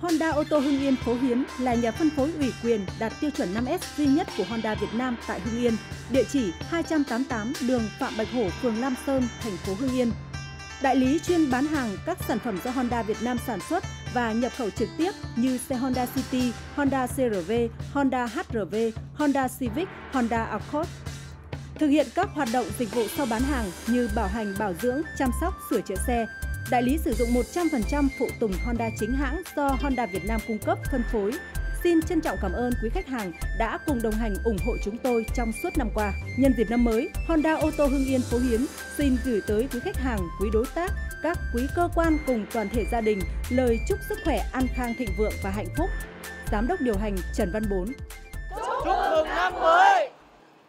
Honda ô tô Hưng Yên Phố Hiến là nhà phân phối ủy quyền đạt tiêu chuẩn 5S duy nhất của Honda Việt Nam tại Hưng Yên, địa chỉ 288 đường Phạm Bạch Hổ, phường Lam Sơn, thành phố Hưng Yên. Đại lý chuyên bán hàng các sản phẩm do Honda Việt Nam sản xuất và nhập khẩu trực tiếp như xe Honda City, Honda CR-V, Honda HR-V, Honda Civic, Honda Accord. Thực hiện các hoạt động dịch vụ sau bán hàng như bảo hành, bảo dưỡng, chăm sóc, sửa chữa xe. Đại lý sử dụng 100% phụ tùng Honda chính hãng do Honda Việt Nam cung cấp phân phối. Xin trân trọng cảm ơn quý khách hàng đã cùng đồng hành ủng hộ chúng tôi trong suốt năm qua. Nhân dịp năm mới, Honda ô tô Hưng Yên Phố Hiến xin gửi tới quý khách hàng, quý đối tác, các quý cơ quan cùng toàn thể gia đình lời chúc sức khỏe, an khang, thịnh vượng và hạnh phúc. Giám đốc điều hành Trần Văn Bốn. Chúc mừng năm mới!